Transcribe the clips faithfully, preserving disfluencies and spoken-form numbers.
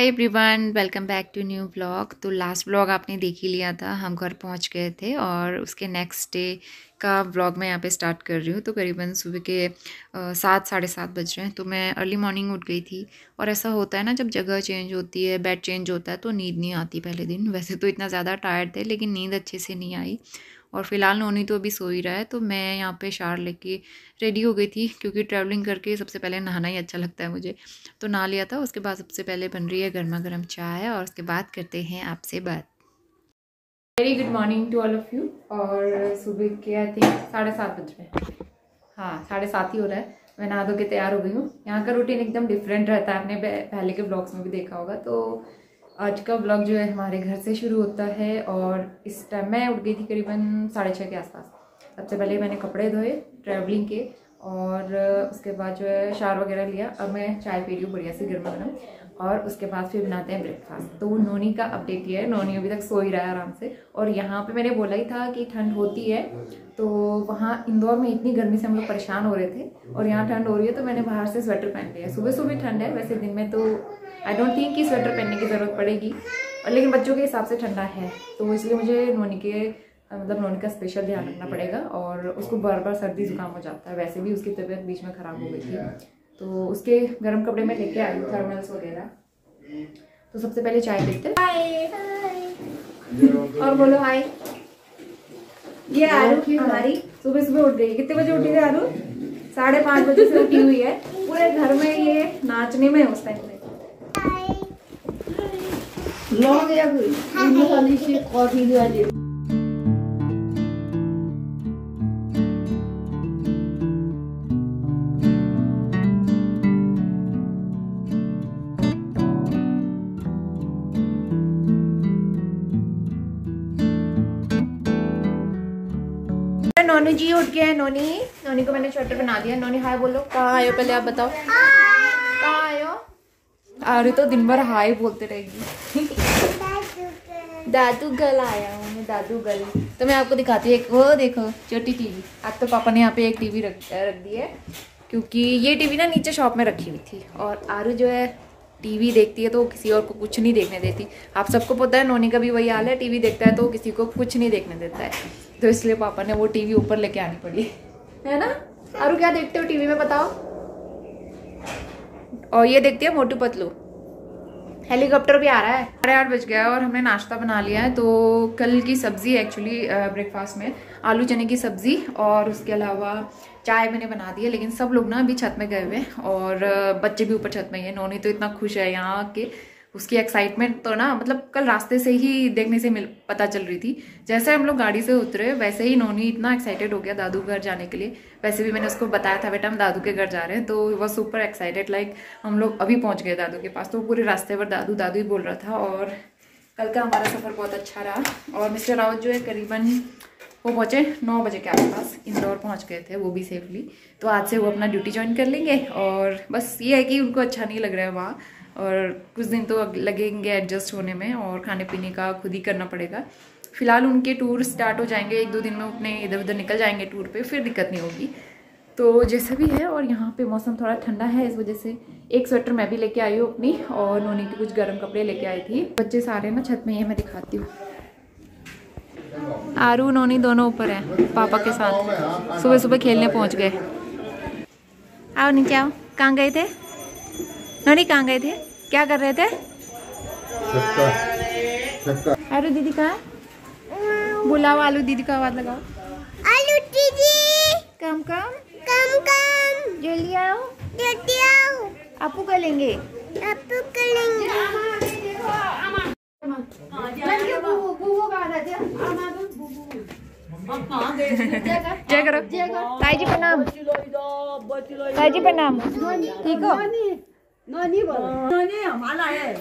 Hi everyone, welcome back to new blog. तो last blog आपने देख ही लिया था, हम घर पहुंच गए थे और उसके नेक्स्ट डे का ब्लॉग मैं यहाँ पे स्टार्ट कर रही हूँ। तो करीबन सुबह के सात साढ़े सात बज रहे हैं। तो मैं अर्ली मॉर्निंग उठ गई थी और ऐसा होता है ना, जब जगह चेंज होती है, बेड चेंज होता है तो नींद नहीं आती पहले दिन। वैसे तो इतना ज़्यादा टायर्ड थे लेकिन नींद अच्छे से नहीं आई। और फिलहाल नोनी तो अभी सो ही रहा है, तो मैं यहाँ पे शावर लेके रेडी हो गई थी क्योंकि ट्रैवलिंग करके सबसे पहले नहाना ही अच्छा लगता है मुझे। तो नहा लिया था। उसके बाद सबसे पहले बन रही है गर्मा गर्म चाय और उसके बाद करते हैं आपसे बात। Very good morning to all of you. और सुबह के आई थिंक साढ़े सात बज रहे हैं। हाँ, साढ़े सात ही हो रहा है। मैं नहा धो के तैयार हो गई हूँ। यहाँ का रूटीन एकदम डिफरेंट रहता है, आपने पहले के ब्लॉग्स में भी देखा होगा। तो आज का ब्लॉग जो है हमारे घर से शुरू होता है और इस टाइम मैं उठ गई थी करीबन साढ़े छः के आसपास। सबसे पहले मैंने कपड़े धोए ट्रैवलिंग के और उसके बाद जो है शावर वगैरह लिया। अब मैं चाय पी रही हूँ बढ़िया सी गर्मा गर्म और उसके बाद फिर बनाते हैं ब्रेकफास्ट। तो नोनी का अपडेट ये है, नोनी अभी तक सो ही रहा है आराम से। और यहाँ पे मैंने बोला ही था कि ठंड होती है, तो वहाँ इंदौर में इतनी गर्मी से हम लोग परेशान हो रहे थे और यहाँ ठंड हो रही है तो मैंने बाहर से स्वेटर पहन लिया। सुबह सुबह ठंड है, वैसे दिन में तो आई डोंट थिंक कि स्वेटर पहनने की ज़रूरत पड़ेगी, और लेकिन बच्चों के हिसाब से ठंडा है तो इसलिए मुझे नोनी के मतलब नोनी का स्पेशल ध्यान रखना पड़ेगा। और उसको बार बार सर्दी जुकाम हो जाता है, वैसे भी उसकी तबीयत बीच में ख़राब हो गई थी, तो उसके गर्म कपड़े में लेके आई हूँ, थर्मल्स वगैरह। तो सबसे पहले चाय पीते हैं। हाय और बोलो हाय। ये आरू हमारी सुबह सुबह उठ गई। कितने बजे उठी थी आरू? साढ़े पाँच बजे से उठी हुई है। पूरे घर में ये नाचने में उस टाइम में लॉन्ग या कोई नोनी जी उठ गए हैं। नोनी नोनी को मैंने स्वेटर बना दिया। नोनी हाय बोलो। कहाँ आए हो पहले आप बताओ, कहाँ आए हो? अरे तो दिन भर हाय बोलते रहेगी। दादू गल आया हूँ मैं, दादू गल। तो मैं आपको दिखाती हूँ एक, वो देखो छोटी टीवी। आज तो पापा ने यहाँ पे एक टीवी रख रख दी है क्योंकि ये टीवी ना नीचे शॉप में रखी हुई थी और आरू जो है टीवी देखती है तो किसी और को कुछ नहीं देखने देती। आप सबको पता है नोनी का भी वही हाल है, टीवी देखता है तो किसी को कुछ नहीं देखने देता है। तो इसलिए पापा ने वो टीवी ऊपर लेके आनी पड़ी, है ना? आरू क्या देखते हो टीवी में बताओ? और ये देखती है मोटू पतलू। हेलीकॉप्टर भी आ रहा है। साढ़े आठ बज गया और हमने नाश्ता बना लिया है। तो कल की सब्जी एक्चुअली ब्रेकफास्ट में आलू चने की सब्जी और उसके अलावा चाय मैंने बना दी है। लेकिन सब लोग ना अभी छत में गए हुए हैं और बच्चे भी ऊपर छत में ही है। नोनी तो इतना खुश है यहाँ के, उसकी एक्साइटमेंट तो ना मतलब कल रास्ते से ही देखने से मिल पता चल रही थी। जैसे हम लोग गाड़ी से उतरे वैसे ही नोनी इतना एक्साइटेड हो गया दादू घर जाने के लिए। वैसे भी मैंने उसको बताया था बेटा हम दादू के घर जा रहे हैं, तो वो सुपर एक्साइटेड लाइक हम लोग अभी पहुंच गए दादू के पास। तो पूरे रास्ते पर दादू दादू ही बोल रहा था। और कल का हमारा सफ़र बहुत अच्छा रहा और मिस्टर रावत जो है करीबन वो पहुँचे नौ बजे के आसपास, इंदौर पहुँच गए थे वो भी सेफली। तो आज से वो अपना ड्यूटी ज्वाइन कर लेंगे और बस ये है कि उनको अच्छा नहीं लग रहा है वहाँ और कुछ दिन तो लगेंगे एडजस्ट होने में और खाने पीने का खुद ही करना पड़ेगा। फिलहाल उनके टूर स्टार्ट हो जाएंगे, एक दो दिन में अपने इधर उधर निकल जाएंगे टूर पे, फिर दिक्कत नहीं होगी। तो जैसा भी है, और यहाँ पे मौसम थोड़ा ठंडा है इस वजह से एक स्वेटर मैं भी लेके आई हूँ अपनी और नोनी के कुछ गर्म कपड़े लेके आई थी। बच्चे सारे ना छत में ही, मैं दिखाती हूँ। आरू नोनी दोनों ऊपर हैं पापा के साथ, सुबह सुबह खेलने पहुँच गए। आओ नीचे आओ। कहाँ गए थे नोनी, कहाँ गए थे, क्या कर रहे थे? आलू दीदी कहाँ? बुलाओ आलू दीदी का आवाज लगाओ। आलू दीदी कम कम कम कम जल्दी आओ, जल्दी आओ। आपू करेंगे, आपू करेंगे। जय करो। ताई जी प्रणाम, ताई जी प्रणाम। ठीक हो? नोनी बोलो। नोनी हमारा है।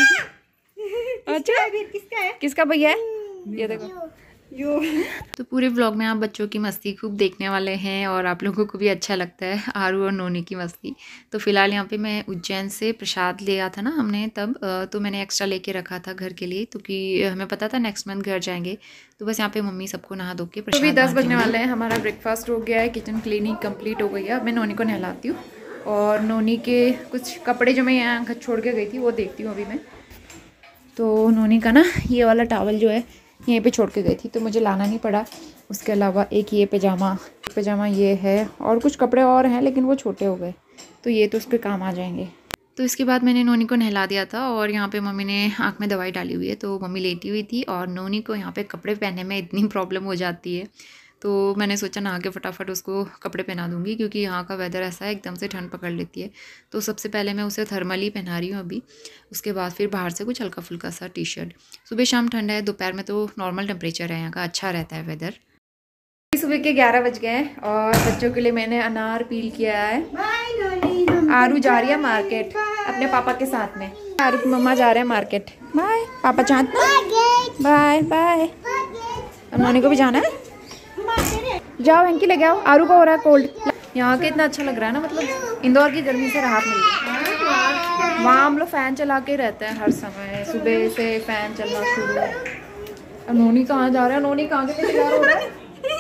अच्छा किसका है? किसका भैया है? ये देखो यू। तो पूरे व्लॉग में आप बच्चों की मस्ती खूब देखने वाले हैं और आप लोगों को भी अच्छा लगता है आरू और नोनी की मस्ती। तो फिलहाल यहाँ पे मैं उज्जैन से प्रसाद लिया था ना हमने तब, तो मैंने एक्स्ट्रा लेके रखा था घर के लिए क्योंकि हमें पता था नेक्स्ट मंथ घर जाएंगे। तो बस यहाँ पे मम्मी सबको नहा धो के प्रसाद। तो भी दस बजने वाले हैं, हमारा ब्रेकफास्ट हो गया है, किचन क्लीनिंग कंप्लीट हो गई है। अब मैं नोनी को नहलाती हूँ और नोनी के कुछ कपड़े जो मैं यहाँ घर छोड़ के गई थी वो देखती हूँ अभी मैं। तो नोनी का ना ये वाला टॉवल जो है यहीं पे छोड़ के गई थी तो मुझे लाना नहीं पड़ा। उसके अलावा एक ये पैजामा पैजामा ये है और कुछ कपड़े और हैं लेकिन वो छोटे हो गए तो ये तो उसके काम आ जाएंगे। तो इसके बाद मैंने नोनी को नहला दिया था और यहाँ पे मम्मी ने आँख में दवाई डाली हुई है तो मम्मी लेटी हुई थी और नोनी को यहाँ पे कपड़े पहनने में इतनी प्रॉब्लम हो जाती है तो मैंने सोचा नहा के फटाफट उसको कपड़े पहना दूँगी क्योंकि यहाँ का वेदर ऐसा है एकदम से ठंड पकड़ लेती है। तो सबसे पहले मैं उसे थर्मल ही पहना रही हूँ अभी, उसके बाद फिर बाहर से कुछ हल्का फुल्का सा टी शर्ट। सुबह शाम ठंड है, दोपहर में तो नॉर्मल टेम्परेचर है यहाँ का, अच्छा रहता है वेदर। सुबह के ग्यारह बज गए और बच्चों के लिए मैंने अनार पील किया है। आरू जा रही है मार्केट अपने पापा के साथ में। आरू की मम्मा जा रहे हैं मार्केट। बाय पापा चाहते बाय बाय। नोनी को भी जाना है, जाओ हैंकी ले आओ। आरू को हो रहा है कोल्ड। यहाँ के इतना अच्छा लग रहा है ना, मतलब इंदौर की गर्मी से राहत मिल रही। वहाँ हम लोग फ़ैन चला के रहते हैं हर समय, सुबह से फ़ैन चलना शुरू। नोनी कहाँ जा रहा है, नोनी कहाँ के तैयार हो रहा है।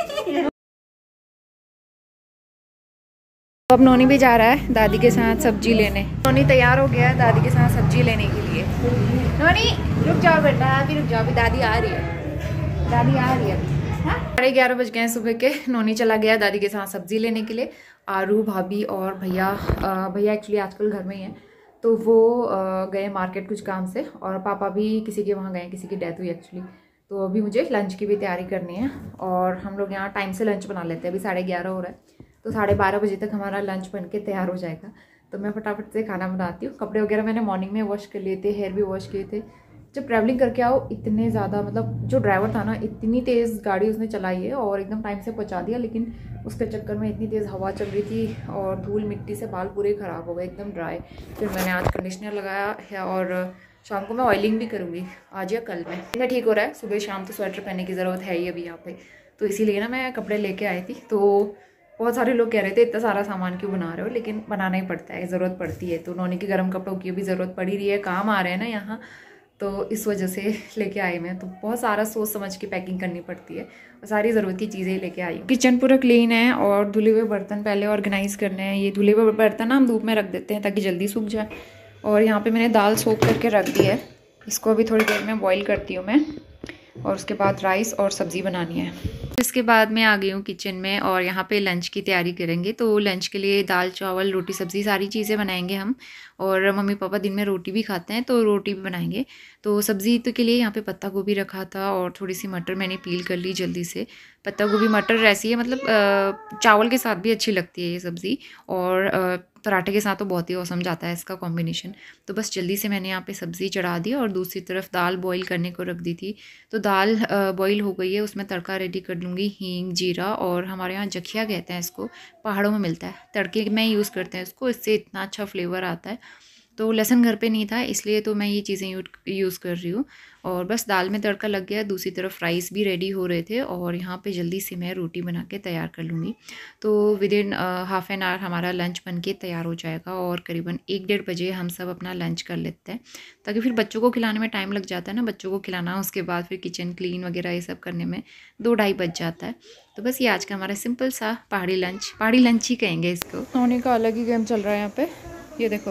तो अब नोनी भी जा रहा है दादी के साथ सब्जी लेने। नोनी तैयार हो गया है दादी के साथ सब्जी लेने के लिए। नोनी रुक जाओ बेटा, अभी रुक जाओ, अभी दादी आ रही है, दादी आ रही है। साढ़े ग्यारह बज गए हैं सुबह के। नोनी चला गया दादी के साथ सब्जी लेने के लिए। आरू भाभी और भैया भैया एक्चुअली आजकल घर में ही हैं तो वो गए मार्केट कुछ काम से, और पापा भी किसी के वहाँ गए, किसी की डेथ हुई एक्चुअली। तो अभी मुझे लंच की भी तैयारी करनी है और हम लोग यहाँ टाइम से लंच बना लेते हैं। अभी साढ़े ग्यारह हो रहा है तो साढ़े बारह बजे तक हमारा लंच बन के तैयार हो जाएगा। तो मैं फटाफट से खाना बनाती हूँ। कपड़े वगैरह मैंने मॉर्निंग में वॉश कर लिए थे, हेयर भी वॉश किए थे। जब ट्रैवलिंग करके आओ इतने ज़्यादा, मतलब जो ड्राइवर था ना इतनी तेज़ गाड़ी उसने चलाई है और एकदम टाइम से पहुंचा दिया, लेकिन उसके चक्कर में इतनी तेज़ हवा चल रही थी और धूल मिट्टी से बाल पूरे ख़राब हो गए, एकदम ड्राई। फिर मैंने आज कंडीशनर लगाया है और शाम को मैं ऑयलिंग भी करूँगी आज या कल में। मैं ठीक हो रहा है, सुबह शाम तो स्वेटर पहनने की ज़रूरत है ही अभी यहाँ पे, तो इसीलिए ना मैं कपड़े लेके आई थी। तो बहुत सारे लोग कह रहे थे इतना सारा सामान क्यों बना रहे हो, लेकिन बनाना ही पड़ता है, ज़रूरत पड़ती है। तो नोनी के गर्म कपड़ों की भी ज़रूरत पड़ी रही है, काम आ रहे हैं ना यहाँ, तो इस वजह से लेके आई मैं। तो बहुत सारा सोच समझ के पैकिंग करनी पड़ती है और सारी ज़रूरत की चीज़ें लेके आई। किचन पूरा क्लीन है और धुले हुए बर्तन पहले ऑर्गेनाइज करने हैं। ये धुले हुए बर्तन हम धूप में रख देते हैं ताकि जल्दी सूख जाए। और यहाँ पे मैंने दाल सोख करके रख दी है, इसको अभी थोड़ी देर में बॉईल करती हूँ मैं, और उसके बाद राइस और सब्ज़ी बनानी है। इसके बाद मैं आ गई हूँ किचन में और यहाँ पे लंच की तैयारी करेंगे। तो लंच के लिए दाल चावल रोटी सब्ज़ी सारी चीज़ें बनाएंगे हम, और मम्मी पापा दिन में रोटी भी खाते हैं तो रोटी भी बनाएंगे। तो सब्ज़ी तो के लिए यहाँ पे पत्ता गोभी रखा था और थोड़ी सी मटर मैंने पील कर ली जल्दी से। पत्ता गोभी मटर ऐसी है, मतलब चावल के साथ भी अच्छी लगती है ये सब्ज़ी, और पराठे के साथ तो बहुत ही औसम जाता है इसका कॉम्बिनेशन। तो बस जल्दी से मैंने यहाँ पे सब्ज़ी चढ़ा दी और दूसरी तरफ दाल बॉईल करने को रख दी थी। तो दाल बॉईल हो गई है, उसमें तड़का रेडी कर लूँगी, हींग जीरा, और हमारे यहाँ जखिया कहते हैं इसको, पहाड़ों में मिलता है, तड़के में यूज़ करते हैं इसको, इससे इतना अच्छा फ्लेवर आता है। तो लहसुन घर पे नहीं था इसलिए तो मैं ये चीज़ें यूज़ कर रही हूँ। और बस दाल में तड़का लग गया, दूसरी तरफ राइस भी रेडी हो रहे थे और यहाँ पे जल्दी से मैं रोटी बना के तैयार कर लूँगी। तो within half an hour हमारा लंच बन के तैयार हो जाएगा और करीबन एक डेढ़ बजे हम सब अपना लंच कर लेते हैं, ताकि फिर बच्चों को खिलाने में टाइम लग जाता है ना, बच्चों को खिलाना, उसके बाद फिर किचन क्लीन वगैरह ये सब करने में दो ढाई बज जाता है। तो बस ये आज का हमारा सिंपल सा पहाड़ी लंच, पहाड़ी लंच ही कहेंगे इसको। सोने का अलग ही गेम चल रहा है यहाँ पे, ये देखो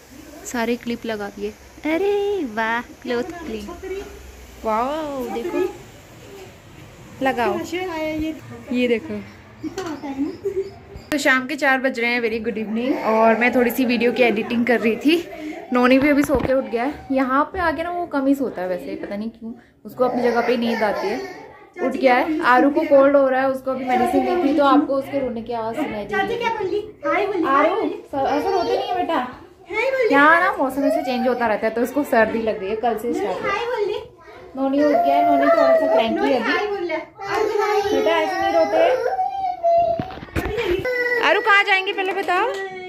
सारे क्लिप लगा दिए। अरे वाह, क्लोथ क्लीन, वाह देखो लगाओ, ये देखो। तो शाम के चार बज रहे हैं, वेरी गुड इवनिंग, और मैं थोड़ी सी वीडियो की एडिटिंग कर रही थी। नोनी भी अभी सो के उठ गया है। यहाँ पे आके ना वो कम ही सोता है, वैसे पता नहीं क्यों, उसको अपनी जगह पे नींद आती है, उठ गया है। आरू को कोल्ड हो रहा है, उसको अभी मेडिसिन दी थी तो आपको उसके रोने की आवाज़ सुनाई देगी। आरू ऐसा रोते नहीं है बेटा, यहाँ ना मौसम ऐसे चेंज होता रहता है तो इसको सर्दी लग रही है, कल से स्टार्ट है। नोनी उठ गया है, नोनी थोड़ा सा क्रैंकी है अभी, बेटा ऐसे नहीं रोते। आरू कहाँ जाएंगे पहले बताओ।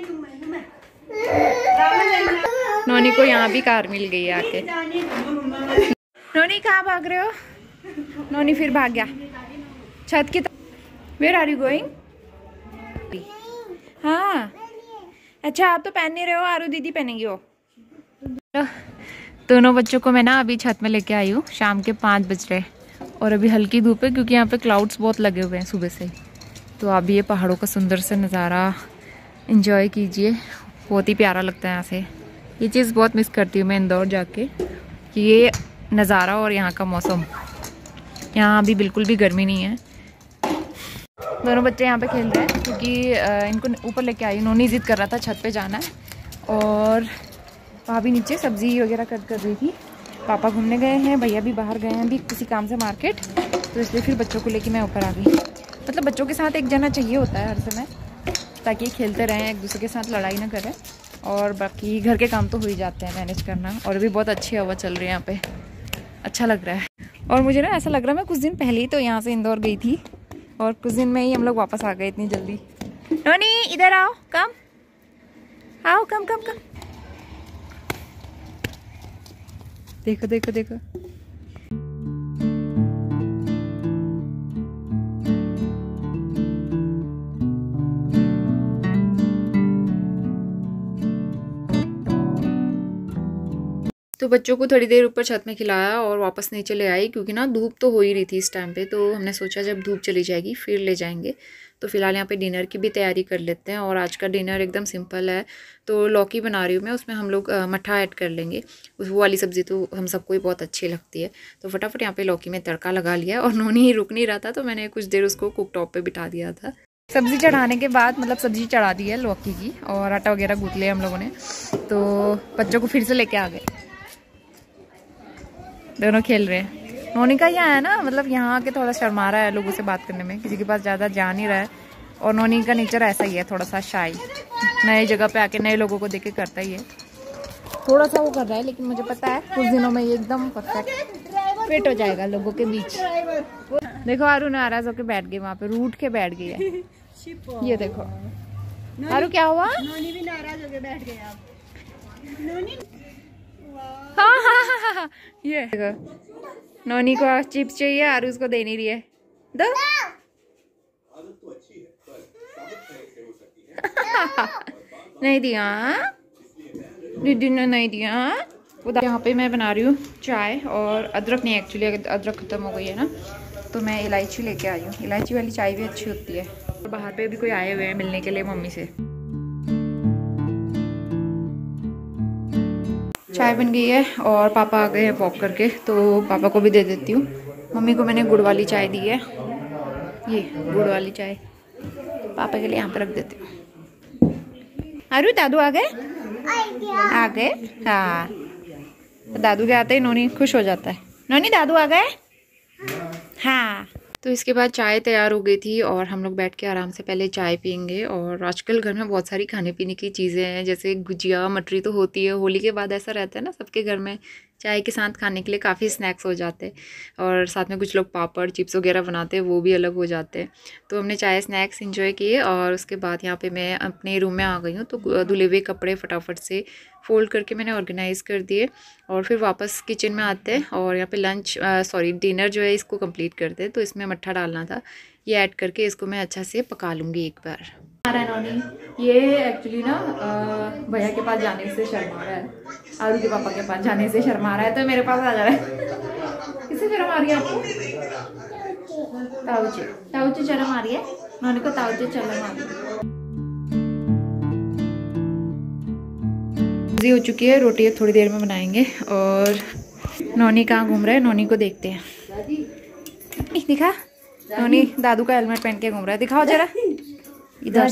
नोनी को यहाँ भी कार मिल गई है आके। नोनी कहाँ भाग रहे हो, नोनी फिर भाग गया छत की तरफ। Where are you going. हाँ अच्छा, आप तो पहन नहीं रहे हो, आरू दीदी पहनेंगी वो। दोनों बच्चों को मैं ना अभी छत में लेके आई हूँ, शाम के पाँच बज रहे और अभी हल्की धूप है क्योंकि यहाँ पे क्लाउड्स बहुत लगे हुए हैं सुबह से। तो अभी ये पहाड़ों का सुंदर सा नज़ारा एंजॉय कीजिए, बहुत ही प्यारा लगता है यहाँ से। ये चीज़ बहुत मिस करती हूँ मैं इंदौर जाके, कि ये नज़ारा और यहाँ का मौसम। यहाँ अभी बिल्कुल भी गर्मी नहीं है। दोनों बच्चे यहाँ पे खेल रहे हैं क्योंकि इनको ऊपर लेके आई, उन्होंने जिद कर रहा था छत पे जाना है, और भाभी नीचे सब्ज़ी वगैरह कट कर रही थी। पापा घूमने गए हैं, भैया भी बाहर गए हैं अभी किसी काम से मार्केट, तो इसलिए फिर बच्चों को लेके मैं ऊपर आ गई। मतलब बच्चों के साथ एक जना चाहिए होता है हर समय, ताकि खेलते रहें, एक दूसरे के साथ लड़ाई ना करें, और बाकी घर के काम तो हो ही जाते हैं मैनेज करना। और भी बहुत अच्छी हवा चल रही है यहाँ पे, अच्छा लग रहा है। और मुझे ना ऐसा लग रहा है मैं कुछ दिन पहले ही तो यहाँ से इंदौर गई थी, और कुछ दिन में ही हम लोग वापस आ गए इतनी जल्दी। नोनी इधर आओ, कम आओ, कम कम कम। देखो देखो देखो, तो बच्चों को थोड़ी देर ऊपर छत में खिलाया और वापस नीचे ले आई, क्योंकि ना धूप तो हो ही रही थी इस टाइम पे, तो हमने सोचा जब धूप चली जाएगी फिर ले जाएंगे। तो फिलहाल यहाँ पे डिनर की भी तैयारी कर लेते हैं, और आज का डिनर एकदम सिंपल है। तो लौकी बना रही हूँ मैं, उसमें हम लोग मट्ठा ऐड कर लेंगे। उस वो वाली सब्ज़ी तो हम सबको ही बहुत अच्छी लगती है। तो फटाफट यहाँ पे लौकी में तड़का लगा लिया, और नोनी ही रुक नहीं रहा था, तो मैंने कुछ देर उसको कुक टॉप पर बिठा दिया था। सब्ज़ी चढ़ाने के बाद, मतलब सब्ज़ी चढ़ा दी है लौकी की, और आटा वगैरह गूँथ लिया हम लोगों ने, तो बच्चों को फिर से लेके आ गए। दोनों खेल रहे हैं। नोनी यहाँ है ना, मतलब यहाँ आके थोड़ा शर्मा रहा है लोगों से बात करने में, किसी के पास ज़्यादा जा नहीं रहा है। और नोनी का नेचर ऐसा ही है, थोड़ा सा शाई, नए जगह पे आके नए लोगों को देख के करता ही है, थोड़ा सा वो कर रहा है। लेकिन मुझे पता है कुछ दिनों में ये एकदम परफेक्ट फिट हो जाएगा लोगों के बीच। देखो आरू नाराज होके बैठ गई वहाँ पे, रूठ के बैठ गई है। ये देखो आरू, क्या हुआ? नोनी भी नाराज होके बैठ गई। हाँ हाँ हाँ हाँ, ये नोनी को चिप्स चाहिए, आरू उसको दे नहीं रही है। दो नहीं दिया दीदी ने, नहीं दिया। यहाँ पे मैं बना रही हूँ चाय, और अदरक नहीं, एक्चुअली अदरक खत्म हो गई है ना, तो मैं इलायची लेके आई हूँ। इलायची वाली चाय भी अच्छी होती है। और बाहर पे भी कोई आए हुए हैं मिलने के लिए मम्मी से। चाय बन गई है और पापा आ गए हैं वॉक करके, तो पापा को भी दे देती हूँ। मम्मी को मैंने गुड़ वाली चाय दी है, ये गुड़ वाली चाय पापा के लिए यहाँ पर रख देती हूँ। अरे दादू आ गए, आ गए हाँ। दादू के आते ही नोनी खुश हो जाता है। नोनी दादू आ गए हाँ। तो इसके बाद चाय तैयार हो गई थी, और हम लोग बैठ के आराम से पहले चाय पियेंगे। और आजकल घर में बहुत सारी खाने पीने की चीज़ें हैं, जैसे गुजिया मटरी तो होती है। होली के बाद ऐसा रहता है ना, सबके घर में चाय के साथ खाने के लिए काफ़ी स्नैक्स हो जाते हैं, और साथ में कुछ लोग पापड़ चिप्स वगैरह बनाते हैं, वो भी अलग हो जाते हैं। तो हमने चाय स्नैक्स एंजॉय किए, और उसके बाद यहाँ पे मैं अपने रूम में आ गई हूँ। तो धुले हुए कपड़े फटाफट से फोल्ड करके मैंने ऑर्गेनाइज़ कर दिए, और फिर वापस किचन में आते हैं, और यहाँ पे लंच सॉरी डिनर जो है इसको कंप्लीट करते हैं। तो इसमें मट्ठा डालना था, ये ऐड करके इसको मैं अच्छा से पका लूँगी एक बार। नोनी ये एक्चुअली ना भैया के पास जाने से शर्मा रहा है, आरू के पापा के पास जाने से शर्मा रहा है, तो मेरे पास आ जा रहा है। किससे शर्म आ रही है आपको? ताऊचे, ताऊचे शर्म आ रही है नोनी को, ताऊचे शर्म आ रही है। हो चुकी है रोटी, थोड़ी देर में बनाएंगे। और नोनी कहाँ घूम रहा है, नोनी को देखते हैं। दिखा, नोनी दादू का हेलमेट पहन के घूम रहा है, दिखाओ जरा इधर।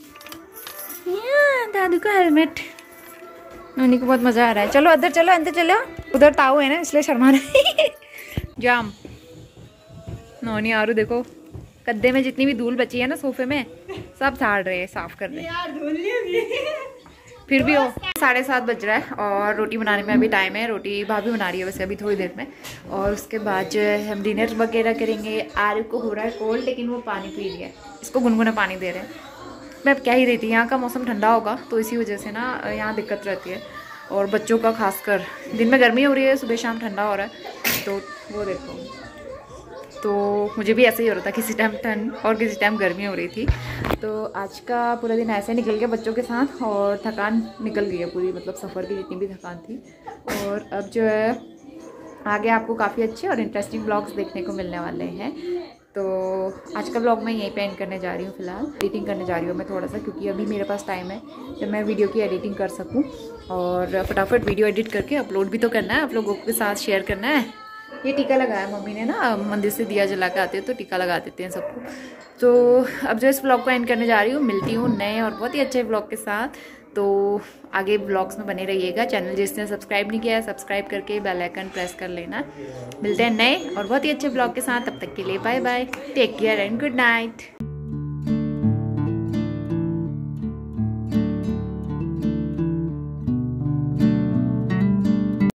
दादू का हेलमेट, नोनी को बहुत मजा आ रहा है। चलो अंदर चलो, अंदर चलो। उधर ताऊ है ना, इसलिए शर्मा रहे। जाम नोनी आरू देखो, गद्दे में जितनी भी धूल बची है ना सोफे में, सब झाड़ रहे हैं, साफ कर रहे हैं। फिर भी हो साढ़े सात बज रहा है, और रोटी बनाने में अभी टाइम है। रोटी भाभी बना रही है वैसे अभी थोड़ी देर में, और उसके बाद जो है हम डिनर वगैरह करेंगे। आरू को हो रहा है कोल्ड, लेकिन वो पानी पी रही है, इसको गुनगुना पानी दे रहे हैं। मैं अब क्या ही रहती, यहाँ का मौसम ठंडा होगा तो इसी वजह से ना यहाँ दिक्कत रहती है। और बच्चों का खासकर, दिन में गर्मी हो रही है, सुबह शाम ठंडा हो रहा है, तो वो देखो। तो मुझे भी ऐसे ही हो रहा था, किसी टाइम ठंड और किसी टाइम गर्मी हो रही थी। तो आज का पूरा दिन ऐसे निकल गया बच्चों के साथ, और थकान निकल गई है पूरी, मतलब सफ़र की जितनी भी थकान थी। और अब जो है आगे आपको काफ़ी अच्छे और इंटरेस्टिंग ब्लॉग्स देखने को मिलने वाले हैं। तो आज का ब्लॉग मैं यहीं पे एंड करने जा रही हूँ फ़िलहाल। एडिटिंग करने जा रही हूँ मैं थोड़ा सा, क्योंकि अभी मेरे पास टाइम है जब मैं वीडियो की एडिटिंग कर सकूँ और फटाफट वीडियो एडिट करके अपलोड भी तो करना है, आप लोगों के साथ शेयर करना है। ये टीका लगाया मम्मी ने ना, मंदिर से दिया जला के आते हैं तो टीका लगा देते हैं सबको। तो अब जो इस ब्लॉग को एंड करने जा रही हूँ, मिलती हूँ नए और बहुत ही अच्छे ब्लॉग के साथ। तो आगे ब्लॉग्स में बने रहिएगा। चैनल जिसने सब्सक्राइब नहीं किया है सब्सक्राइब करके बेल आइकन प्रेस कर लेना। मिलते हैं नए और बहुत ही अच्छे ब्लॉग के साथ, तब तक के लिए bye bye, take care and good night.